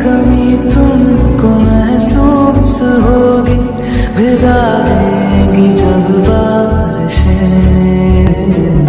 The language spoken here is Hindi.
कमी तुमको महसूस होगी, भिगा देंगी जब बारिशें।